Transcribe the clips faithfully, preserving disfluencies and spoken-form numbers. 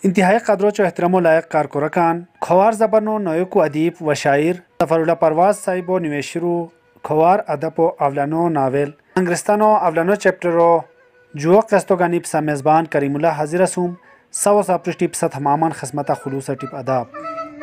इंतहाई कदरोच एहतराम लायक कारकुरकान खवार जबनो नोयकु अदीब व शायर ज़फर उल्लाह परवाज साहिबो निवेशिरू खवार अदबो अवलानो नावेल अंग्रिस्तानो अवलानो चैप्टरो जुओ कस्तो गानिब सा मेज़बान करीमुल्ला हाजिर असुम सव सा पृष्टिप सा तमामन खिस्मता खुलूस टिप अदाब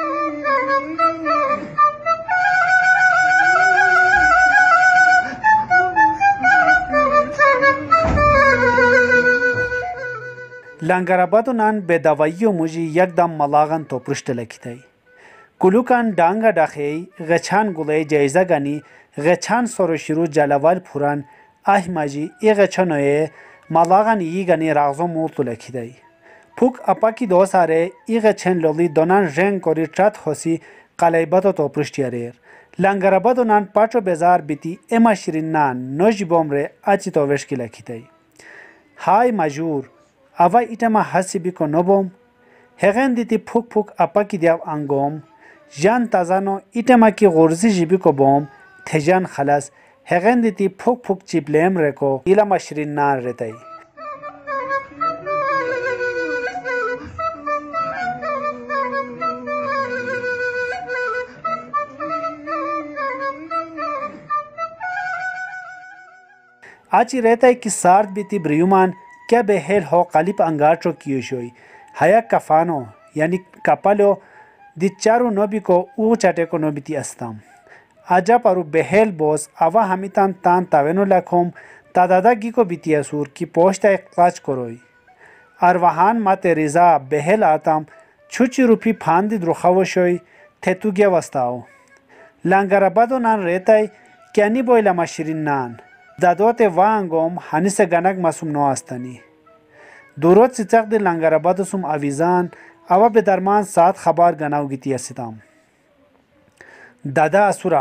लंगराबादुनान बेदवाइयो मुजी यकदम मलागन तो पृष्ठ लखितई कुलुकान डांगा डाखे गछान गुले जायजा गानी गछान सोरोशिरु जलावाल फुरान आह माजी ए गछनोए मलागन ई गानी रागजो मूल लखितई फुक अपा की दो सारे ई गछन लोली दोनान रेंग कोरी ट्रात होसी कलाइबतो तो पृष्ठ यारेर लंगराबादुनान पाटो बेजार बिती एमा शिरिनान नोजिबोम रे आची तो वेश की लखितई हाय मजूर अवा इटमा हसीबी को नोबोम हेगन दीती फुक फुक अपा की दियाव अंगोम जान ताजानो इटमा की गुर्जी जीबी को बोम थेजान खलास हेगन दीती फुक फुक चिपलेम रेको इला मशरिन नार रहताई आची रहता है कि सार्द बीती ब्रियुमान क्या बेहेल हो कालिप अंगाटो कियोशोई हया कफानो यानी कपालो दिचारू नोबी को ऊ चाटे को नोबिती अस्ताम आजा पारू बेहेल बोस आवा हमितान तान तावेनो लखोम तादादागी को बीती असूर की पोष्टा एक क्लाच करोई अरवाहान माते रिजा बेहेल आताम छुची रूपी फांदी द्रुखावशोई थेतुगिया वस्ताओ लांगराबादो नान रेताई क्यानी बोइला मशिरिन नान दादोते वांगोम हनिसे गनक मासूम नो आस्तनी दूरोत सिचक दे लंगराबाद सुम अविजान अवा बेदरमान सात खबर गनाव गिती अस्ताम दादा असुरा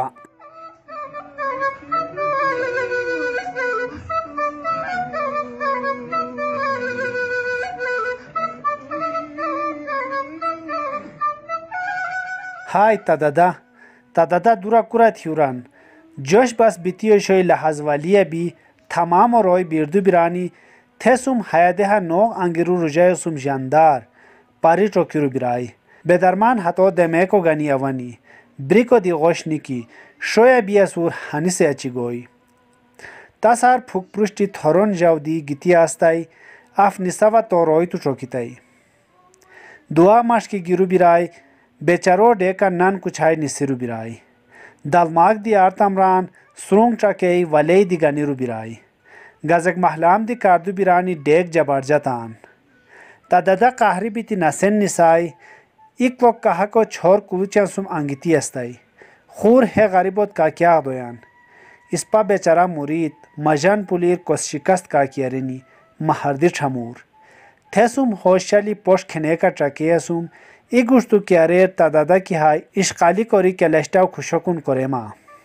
हाय तादादा तादादा दूरा कुरा थ्यूरान जोश बस बितियो शोय लहजवालिया भी तमाम और रोय बिरदु बिरानी थेसुम हयादेहा नोग अंगिरु रुजायसुम जानदार पारी टोकिरु बिराई बेदरमान हतो देमे को गनी अवनी ब्रिको दी गोशनी की शोया बियासुर हनी से अच्छी गोई तासार फुक पृष्टि थरोन जावदी गितियास्ताई आफ निसावा तो रोय तु टोकिताई दुआ माश की गिरु बिराई बेचारो डेका नन कुछाई निसिरु बिराई दलमाग दी आर्तमरान सुरुंग ट्रकेई वलेई दी गनीरु बिराई गजक महलाम दी कार्दु बिरानी डेक जबरजतान तादादा कहरी बीती नसेन निसाई इक लोग कहा को छोर कुलुचा सुम अंगिती अस्ताई खूर है गरीबोत का क्या दोयान इस्पा बेचारा मुरीद मजान पुलीर को शिकस्त का कियरिनी महरदी ठमूर थेसुम होशली पोश खने का ट्रकेयसुम इगुस्तु क्यारेर तादादा की हाय इश्काली कोरी कैलेस्टाव खुशकुन कोरेमा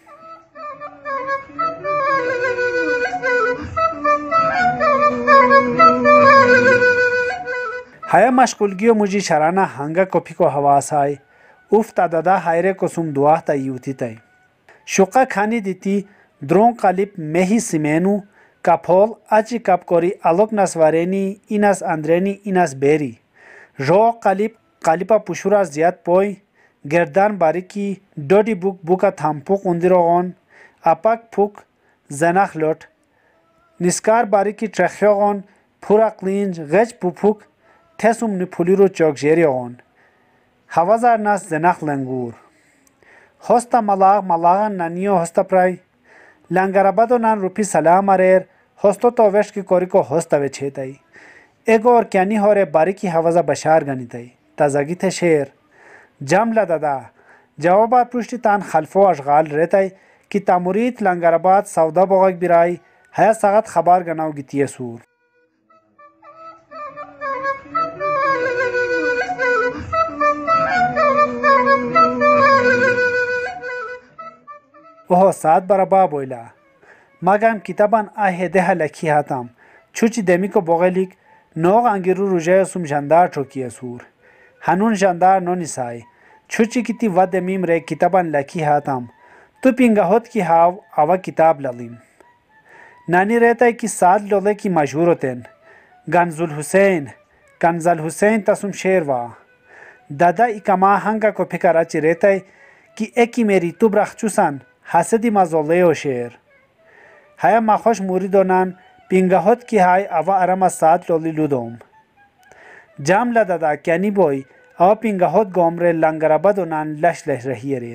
हाया मशगुलगियो मुझी शराना हंगा कॉफी को हवास आय उफ तादादा हायरे को सुम दुआ तयूती तय शुका खानी दीती द्रों कालिप मेही सिमेनु कफोल अची कप कोरी अलोक नसवारेनी इनस अंद्रेनी इनस बेरी रो कालिप कालिपा पुशुरा जियात पोय गर्दान बारीकी डोडी बुक बुका थाम्पुक उंदिरोगन अपाक फुक जनाख लोट निस्कार बारीकी ट्रख्योगन फुरा क्लींज गज पुफुक थेसुम निफुलिरो चौक जेरियोगन हवाजार नास जनाख लंगूर होस्ता मलाग मलागन नानियो होस्ता प्राय लंगराबादो नान रुपी सलाम अरेर होस्तो तो वेश की कोरी को होस्ता वे छेताई एगो और क्यानी होरे बारीकी हवाजा बशार गनिताई ताज़गी थे शेर जामला दादा जवाबात पृष्टि तान खल्फो अशगाल रहता कि तामुरीत लंगराबाद सौदा बोगक बिराई हया सगत खबर गनाव गितिय सूर ओह सात बराबा बोला मगाम किताबन आहे देहा लखी हाताम छुची देमी को बोगलिक नोग अंगिरु रुजाय सुम जानदार ठोकिय सूर हनुन जानदार नो निसाई छुची किती वद मीम रे किताबन लखी हाताम तो पिंगाहोत की हाव आवा किताब ललीम नानी रहता है कि सात लोले की मशहूर होतेन गंजुल हुसैन کنزل حسین تسم شیروا دادا ایکما هنگا کو فکر اچی رہتا کی اکی میری تو برخچوسن حسدی مزوله و شیر های مخوش موریدونان پینگهات کی های اوا ارم ساعت لولی لودوم جام لدادا کنی بوی او پینگهات گامره لنگرابدونان لش لش رهی ریر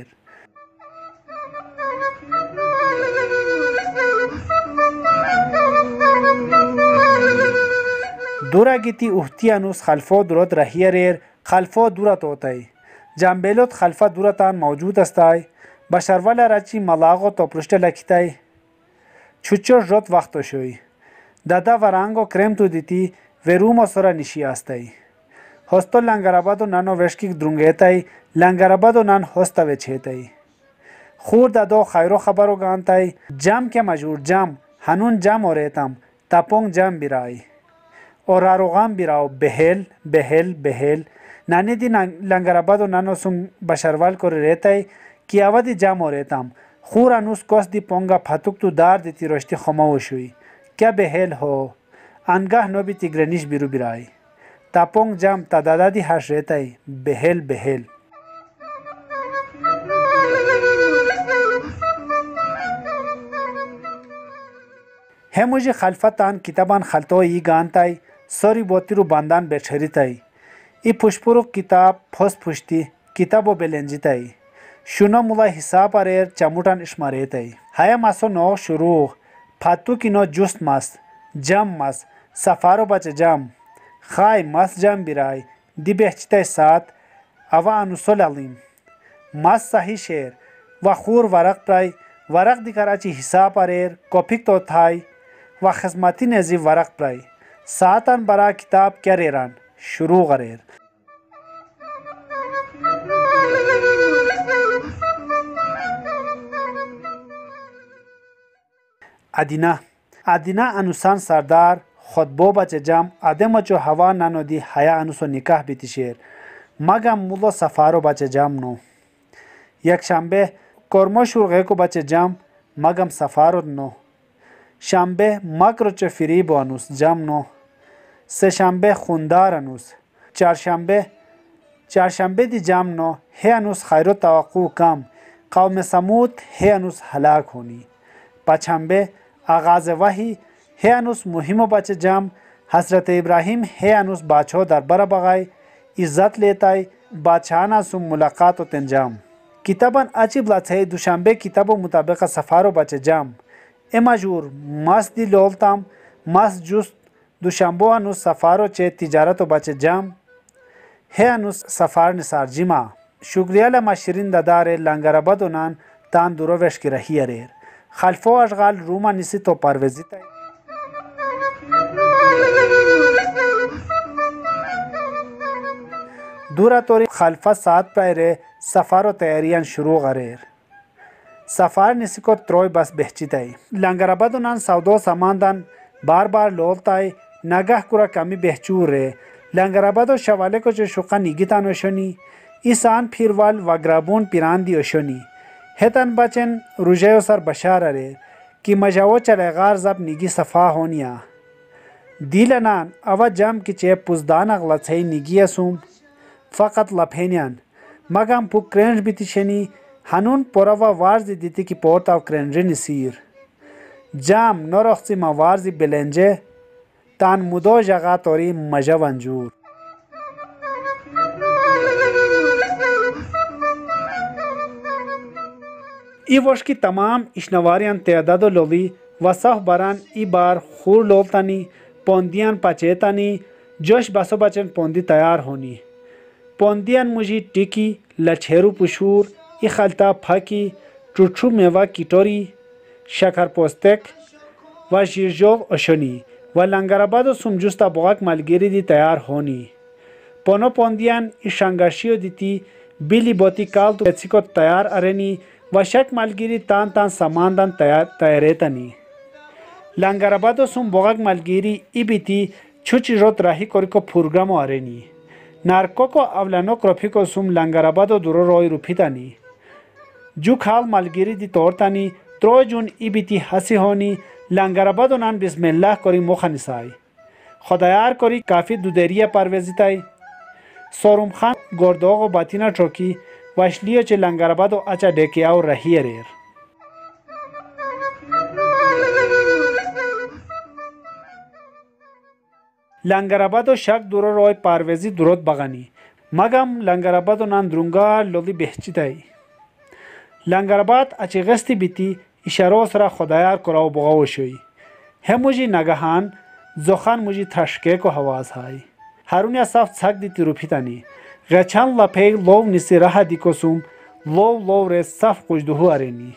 دورا گیتی احتیانوس خلفا درات رهی ریر خلفا دورت ہوتای جنبیلوت خلفا دورتان موجود استای بشرول رچی ملاغو تو پرشت لکیتای چوچو جوت وقتو شوی دادا ورانگو کرم تو دیتی و رومو سرا نشی استای هستو لنگرابادو نانو وشکی درونگیتای لنگرابادو نان هستا وچهتای خور دادو خیرو خبرو گانتای جام که مجور جام هنون جام اوریتم تپونگ جام بیرای اوراروغان بیراو بهل بهل بهل نانی دی لنگرابادو نانو سم بشروال کوری ریتای کی آوادی جام اوریتم خور انوس کوس دی پونگا پھتوک تو دار دیتی رشتی خماو شوی کیا بهل هو انگاه نو بی تیگرنیش بیرو بیرای تپونگ جام تا دادا دی هش ریتای بهل بهل هموجی خلفتان کتابان خلطو ای گانتای ساری بوتی رو باندان بیچهریتای ای پشپورو کتاب پس پشتی کتابو بلنجیتای شونا مولا حساب اریر چموتان اشماریتای های ماسو نو شروع پاتو کی نو جست ماست جام ماست سفارو بچه جام خای ماست جام بیرای دی بهچتای سات اوا انوسول علیم ماست صحیح شیر و خور ورق پرای ورق دی کراچی حساب اریر کپیک تو تھای و خدمتی نزی ورق پرای ساعتان برا کتاب کریران شروع غریر ادینا ادینا انوسان سردار خطبو بچه جام آدم جو هوا نانو دی حیا انوسو نکاح بیتی شیر مگم مولا سفارو بچه جام نو یک شنبه کرمو شورغه کو بچه جام مگم سفارو نو شنبه مکرو چه فریبو انوس جام نو سه شنبه خوندار انوس چهارشنبه چهارشنبه دی جام نو هی انوس خیرو توقع کم قوم سمود هی انوس هلاک هونی پنجشنبه آغاز وحی هی انوس مهمو بچه جام حضرت ابراهیم هی انوس باچو در بر بغای عزت لیتای باچانا سم ملاقات و تنجام کتابان اچی بلاتای دوشنبه کتابو مطابق سفارو بچه جام امجور ماس دی لولتام ماس جست دوشنبه انوس سفارو چه تجارت و بچه جام هی انوس سفار نسار جیما شکریه لما شیرین دادار لنگرابادو نان تان دورو وشکی رهی ریر خلفو اشغال روما نیسی تو پروزی تای دورا توری خلفا ساعت پایره سفار و تیاریان شروع غریر سفار نیسی کو تروی بس بهچی تای لنگرابادو نان سودو ساماندان بار بار لولتای نگاه کرا کمی بهچور ره لنگرابادو شواله کو چه شوقا نیگیتان وشونی ایسان پیروال و گرابون پیران دی وشونی هتن بچن روژه سر بشار اره کی مجاو چلغار زب نیگی صفا هونیا دیلنان اوا جام کی چه پوزدان اغلطهی نیگی اسوم فقط لپهنیان مگم پو کرنج بیتی شنی هنون پوروا وارزی دیتی کی پورت او کرنجی نسیر جام نورخصی ما وارزی بلنجه تان مدو جغا توری مجا ونجور ای وشکی تمام اشنواریان تعداد لولی و صف بران ای بار خور لولتانی پوندیان پچیتانی جوش بسو بچن پوندی تیار هونی پوندیان مجی ٹیکی لچھیرو پشور ای خلطا پھاکی چوچو میوه کیٹوری شکر پوستک و شیرجوغ اشونی و لنگرابادو سمجوستا بغاک ملگیری دی تیار هونی پونو پوندیان ای شنگاشیو دیتی بیلی بوتی کال تو پچیکو تیار ارنی و شک ملگیری تان تان ساماندان تیاریتانی لنگرابادو سم بغاک ملگیری ای بیتی چوچی روت راهی کوریکو پروگرامو ارنی نارکوکو اولانو کروپیکو سم لنگرابادو درو روی روپیتانی جو خال ملگیری دی تورتانی ترو جون ای بیتی حسی هونی لنگرابادو نان بسم الله کوری مخنسای خدایار کاری کافی دودریه پرویزی تای سارم خان گرداغ و باتینا چوکی وشلیو چه لنگرآباد و اچا ڈیکیا و رهی ریر لنگرآباد و شک دورو روی پرویزی درود بغانی مگم لنگرآباد و نان درونگا لولی بهچی تای لنگرآباد اچی غستی بیتی اشاره سرا خدایار کراو بغاو شوی هموجی نگهان زخان موجی تشکیک و حواز های هرونی صاف چک دیتی رو پیتانی غچان لپی لو نیسی راه دیکوسوم لو لو ری صاف قجدهو ارینی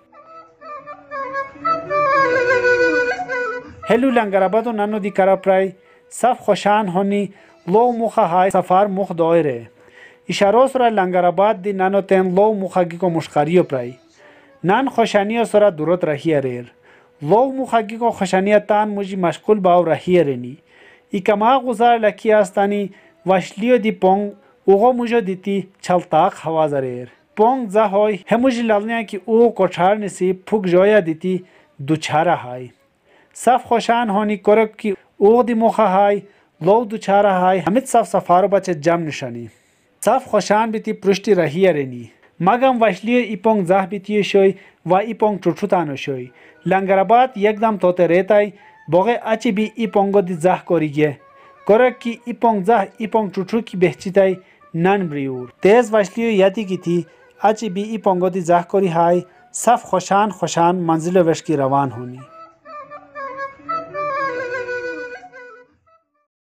هلو لنگرآباد و نانو دی کرا پرای صاف خوشان هونی لو مخه های سفر مخ دایره اشاره سرا لنگرآباد دی نانو تن لو مخگی کو مشقریو پرای نان خوشانی سرا درود رهی ریر لو مخگی کو خوشانی تان موجی مشغول باو رهی رنی ای کما گزار لکی استانی وشلیو دی پونگ اوغو موجو دیتی چلتاق حواز ریر پونگ زا های هموجی لالنیا کی او کوچار نسی پوک جویا دیتی دوچاره های صف خوشان هونی کرک کی اوغ دی مخه های لو دوچاره های همید صف سفارو بچه جمع نشانی صف خوشان بیتی پرشتی رهی رنی مگم وشلیو ای پونگ زاه بیتی شوی و ای پونگ چوچوتانو شوی لنگرآباد یکدم توته ریتای باقی اچی بی ای پونگو دی زاه کوریگه کرک کی ای پونگ زاه ای پونگ چوچو کی بهچیتای نان بریور تیز وشلیو یادی گیتی اچی بی ای پونگو دی زاه کوری های صف خوشان خوشان منزل وشکی روان هونی